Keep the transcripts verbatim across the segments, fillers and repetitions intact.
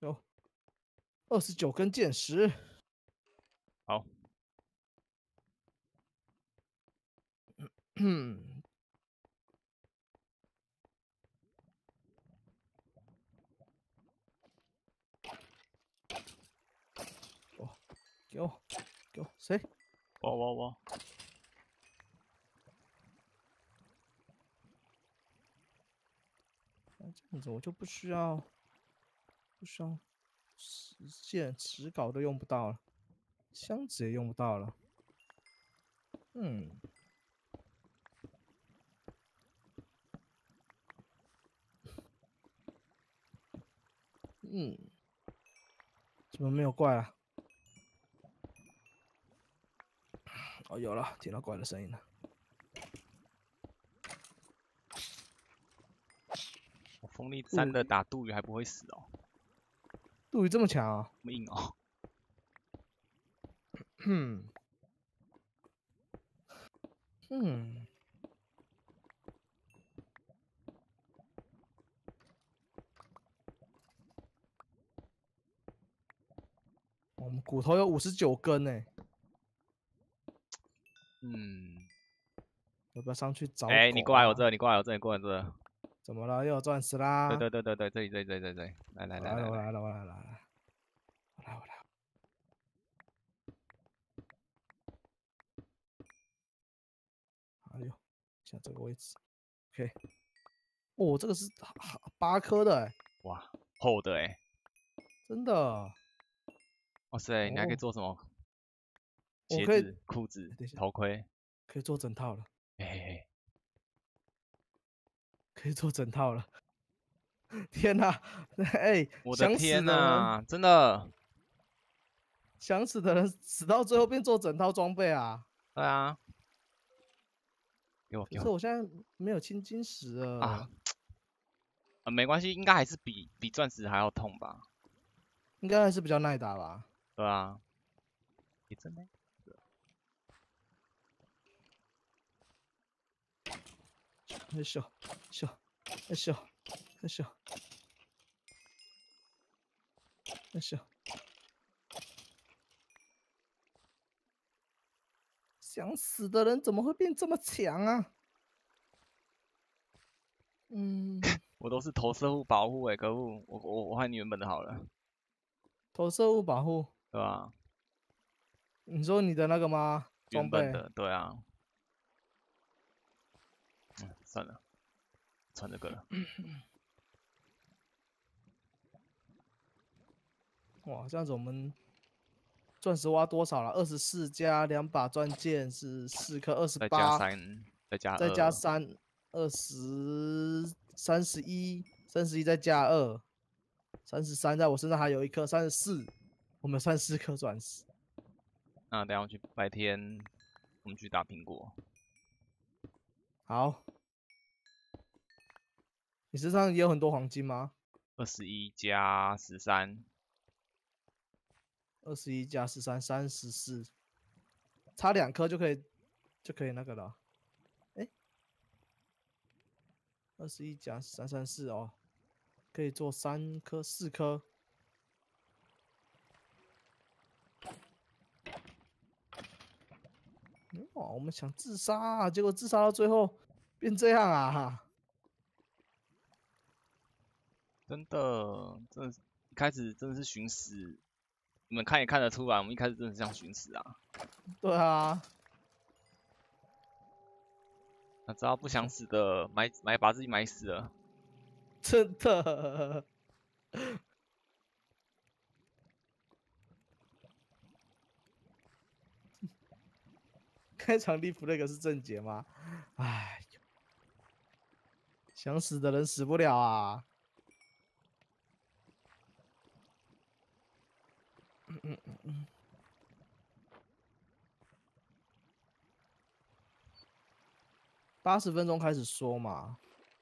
有二十九根箭石。 好， 嗯，哦，给我，给我，谁？ 我我我， 那这样子我就不需要，不需要实践石镐都用不到了，箱子也用不到了。嗯，嗯，怎么没有怪啊？哦，有了，听到怪的声音了。 我风力三的打杜宇还不会死哦， 杜宇这么强啊？ 这么硬哦。 嗯，嗯，我们骨头有五十九根呢， 嗯， 要不要上去找狗、啊？ 哎、欸，你过来我这，你过来我这，你过来我这。 怎么了？又有钻石啦？ 对对对对对，这里这里这里这里，来来来来来， 我来了，我来了，我来了，我来了，我来，我来。哎呦，像这个位置 ，OK。哦，这个是八颗的哎， 哇，厚的哎， 真的。 哇塞，你还可以哦， 做什么？ 我可以， 鞋子、裤子等一、下， 头盔， 可以做整套了， 嘿嘿嘿， 可以做整套了。天哪，哎， 我的想死天的人， 呐，真的， 想死的人死到最后变做整套装备啊！ 对啊，给我给我可是我现在没有青金石啊， 了， 呃，没关系，应该还是比比钻石还要痛吧？ 应该还是比较耐打吧？ 对啊，你真的， 哎咻咻，哎咻，哎咻，哎咻。想死的人怎么会变这么强啊？嗯， 我都是投射物保护哎，可恶，我我我换你原本的好了， 投射物保护， 对吧？ 你说你的那个吗？装备？ 原本的，对啊，嗯，算了，穿这个了， 哇，这样子我们钻石挖多少了？二十四加两把钻剑是四颗，二十再加八， 三，再加再加二， 三，二十，三十一，三十一再加二，三十三，在我身上还有一颗，三十四，我们算四颗钻石。 那等下我去白天我们去打苹果， 好，你身上也有很多黄金吗？ 二十一加十三， 二十一加十三，三十四，差两颗就可以，就可以那个了。哎，二十一加三三四哦，可以做三颗、四颗。哇，我们想自杀、啊，结果自杀到最后变这样啊！ 真的，真的是一开始真的是寻死，你们看也看得出来，我们一开始真的是像寻死啊。 对啊， 那只要不想死的，埋埋把自己埋死了。 真的。开场立 flag 是正解吗？哎，想死的人死不了啊！嗯嗯嗯嗯。八十分钟开始说嘛，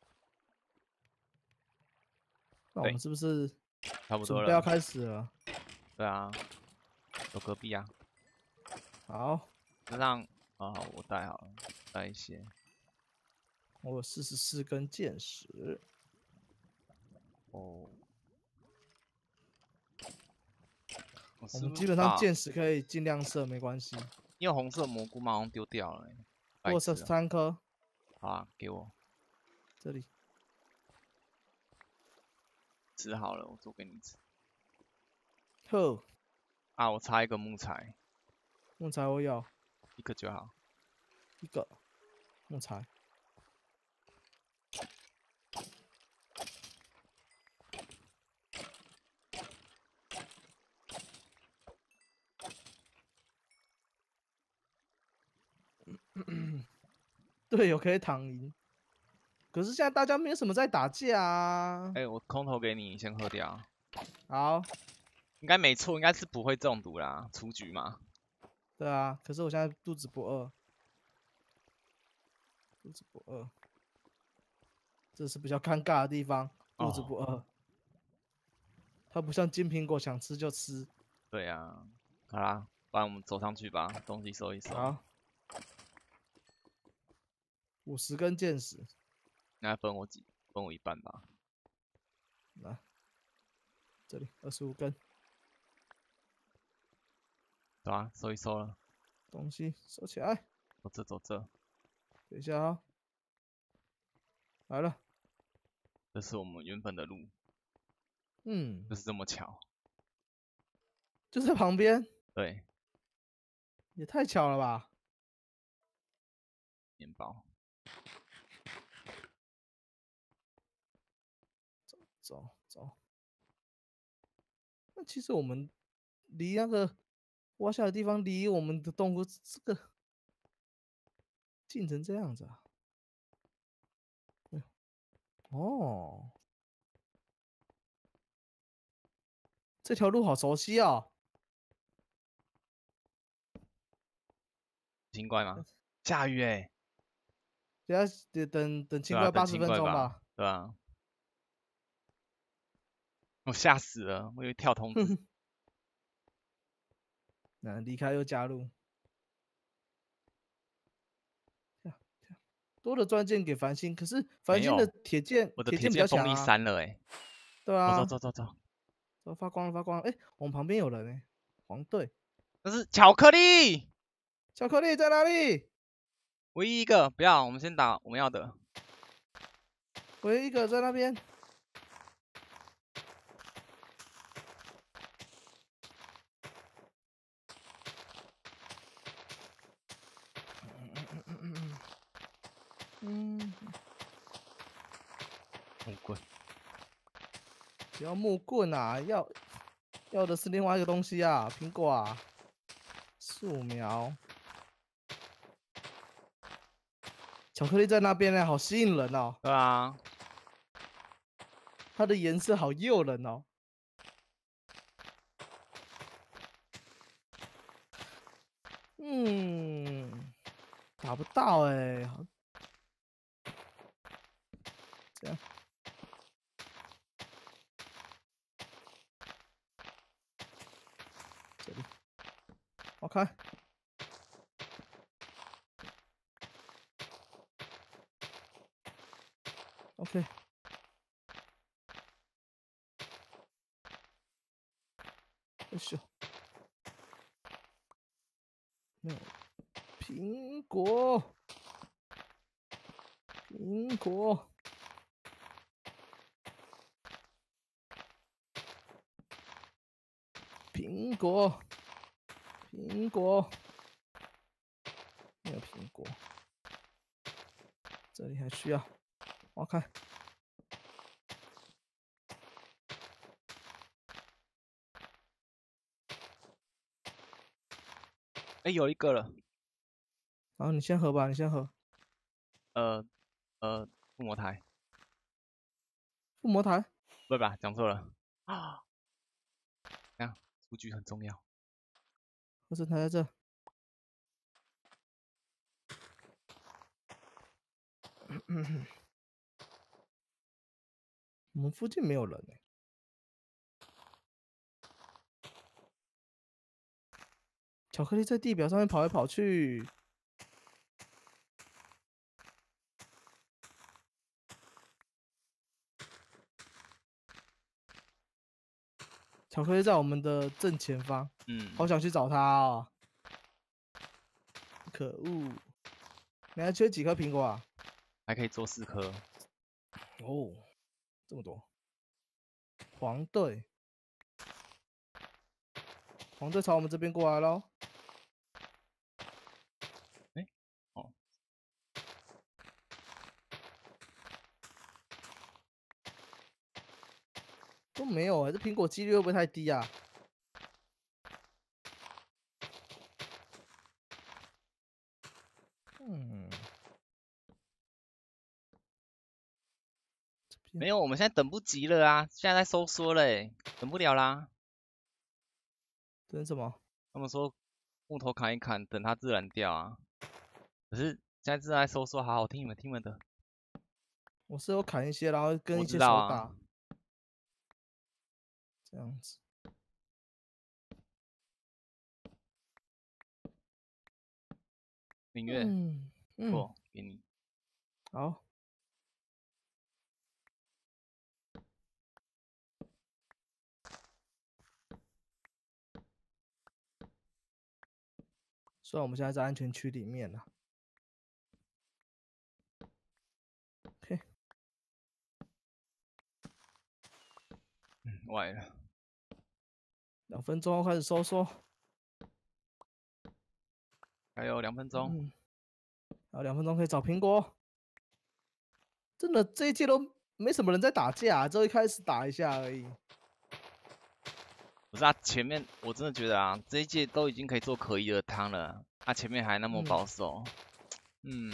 那我对， 们是不是差不多了。 准备要开始了？ 对啊，有隔壁啊。 好， 身上啊，好，我带好了，带一些。 我有四十四根箭石。 哦， 我我们基本是不是把上箭矢可以尽量射，没关系。 你有红色蘑菇吗？好像丢掉了、欸， 我有射白痴啊！ 三颗， 好啊，给我这里吃好了，我做给你吃。 呵， 啊，我插一个木材， 木材我有一个就好。 一个木材。队友可以躺赢，可是现在大家没有什么在打架啊哎、。我空投给你，你先喝掉。 好， 应该没错，应该是不会中毒啦，出局嘛。 对啊，可是我现在肚子不饿，肚子不饿，这是比较尴尬的地方，肚子不哦， 饿。它不像金苹果，想吃就吃。 对啊，好啦，不然我们走上去吧，东西收一收。 好，五十根箭矢， 那分我几？分我一半吧。 来，这里二十五根走啊，收一收了。 东西收起来。 走这走这， 等一下啊、来了， 这是我们原本的路， 嗯， 就是这么巧。 就在旁边， 对， 也太巧了吧？ 面包。 走走，那其实我们离那个挖下的地方，离我们的洞窟这个近成这样子啊？哎呦哦，这条路好熟悉啊！ 精怪吗？下雨哎、 等下得等等清对啊，等怪八十分精怪吧， 钟吧。 对啊。我吓死了，我以为跳通知。 那离开又加入，跳跳多的钻剑给繁星，可是繁星的没有， 铁剑我的铁剑比铁剑锋利较强啊。 三了哎、走走对啊， 走走走， 都发光了发光了，哎，我们旁边有人哎，黄队， 那是巧克力， 巧克力在哪里？ 唯一一个，不要，我们先打我们要的。 唯一一个在那边。嗯， 木棍， 不要木棍啊，要要的是另外一个东西啊，苹果啊，树苗。巧克力在那边呢，好吸引人哦， 对啊， 它的颜色好诱人哦。嗯，打不到哎，好，这样，这里，好看。OK，哎咻，没有苹果，苹果，苹果，苹果，没有苹果，这里还需要，我看， 哎、有一个了， 然后你先喝吧，你先喝。 呃呃，附魔台， 附魔台， 不对吧？讲错了啊，这样数据很重要。 护身台在这。我们附近没有人哎、巧克力在地表上面跑来跑去。 巧克力在我们的正前方， 嗯， 好想去找它哦。可恶！你还缺几颗苹果啊？ 还可以做四颗。 哦，这么多。黄队，黄队朝我们这边过来喽。 哎，哦， 都没有哎、这苹果几率会不会太低啊？嗯， 没有，我们现在等不及了啊！现在在收缩嘞，等不了啦。 等什么？ 他们说木头砍一砍，等它自然掉啊。可是现在正在收缩，好好听你们听你们的。 我是有砍一些，然后跟我一些知道啊手打，这样子。 音乐， 嗯嗯， 错，给你。 好。虽然我们现在在安全区里面了。OK， 嗯，歪了。 两分钟后开始收缩。 还有两分钟。 嗯，还有两分钟可以找苹果。真的这一届都没什么人在打架、只有一开始打一下而已。 不是啊，前面我真的觉得啊，这一届都已经可以做可疑的汤了，他、前面还那么嗯保守。嗯，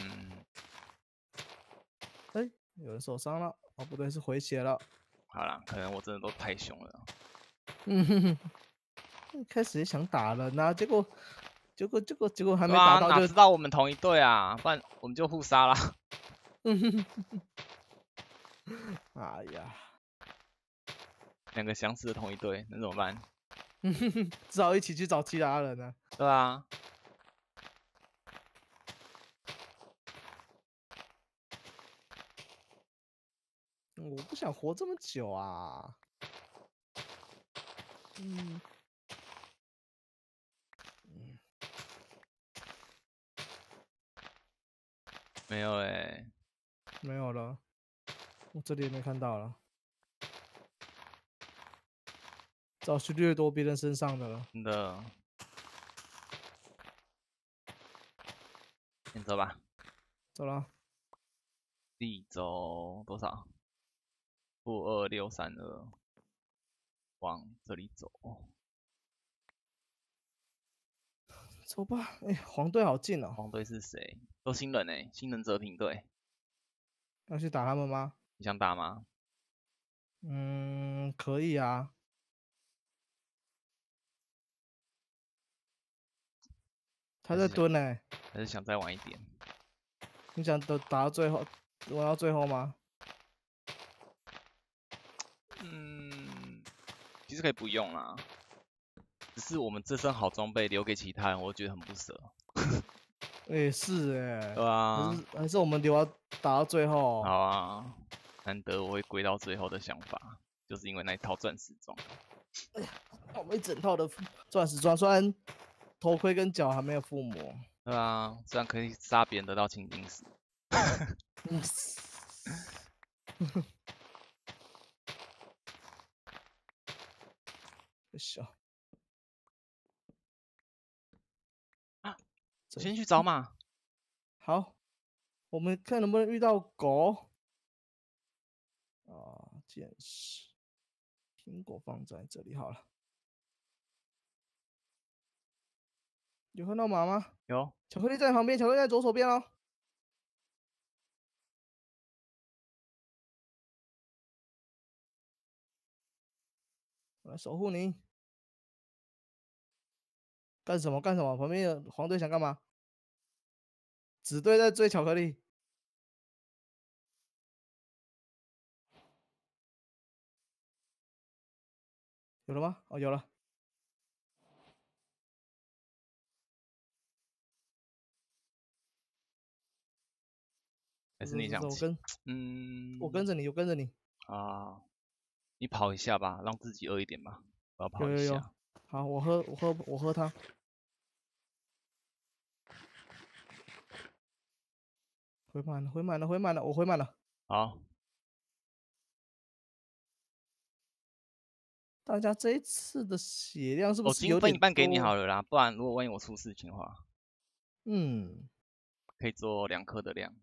哎、有人受伤了，哦不对，是回血了。 好啦，可能我真的都太凶了。 嗯哼哼，一开始也想打人呐、结果结果结果结果还对啊， 没打到就， 哪知道我们同一队啊，不然我们就互杀啦。 嗯哼哼，哎呀， 两个相似的同一队，那怎么办？ 嗯哼哼，只好一起去找其他人了。 对啊， 我不想活这么久啊。嗯嗯， 没有哎、 没有了，我这里也没看到了。找去掠夺别人身上的了。 真的。先走吧， 走了， 地走多少？负二六三二，往这里走。 走吧。哎、黄队好近哦， 黄队是谁？都新人哎、新人泽平队， 要去打他们吗？ 你想打吗？ 嗯，可以啊。他在蹲呢、欸， 还是想再晚一点？ 你想等打到最后，玩到最后吗？ 嗯，其实可以不用啦，只是我们这身好装备留给其他人，我觉得很不舍。 哎、是哎、 对啊， 还是还是我们留到打到最后。 好啊，难得我会归到最后的想法，就是因为那一套钻石装。 我们一整套的钻石装，虽然头盔跟脚还没有附魔。 对啊，虽然可以杀别人得到青金石。 嗯，小， 先去找马。 好，我们看能不能遇到狗。啊，剑士，苹果放在这里好了。有看到马吗？ 有， 巧克力在旁边，巧克力在左手边哦。我来守护你。干什么干什么？旁边有黄队想干嘛？紫队在追巧克力。有了吗？哦，有了。 还是走走走，我你想骑？ 跟嗯， 我跟着你，我跟着你。 啊，你跑一下吧，让自己饿一点吧。 我要跑有有有一下。， 好，我喝我喝我喝汤。回满了，回满了，回满了，我回满了。 好， 大家这一次的血量是不我金是有点分一半给你多好了啦，不然如果万一我出事情的话， 嗯， 可以做两颗的量。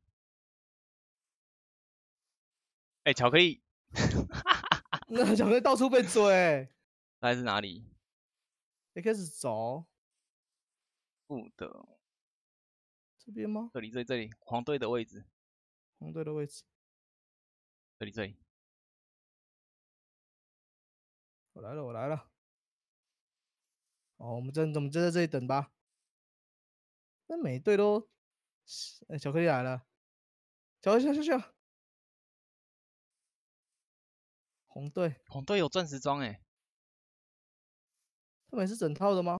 哎、巧克力那巧克力到处被追， 来自哪里？ 也开始走不的， 这边吗？ 这里这里这里，黄队的位置， 红队的位置， 这里这里。 我来了，我来了。哦，我们这我们就在这里等吧。那每队都，哎，巧克力来了，巧克力下下下。红队， 红队有钻石装哎、 他们也是整套的吗？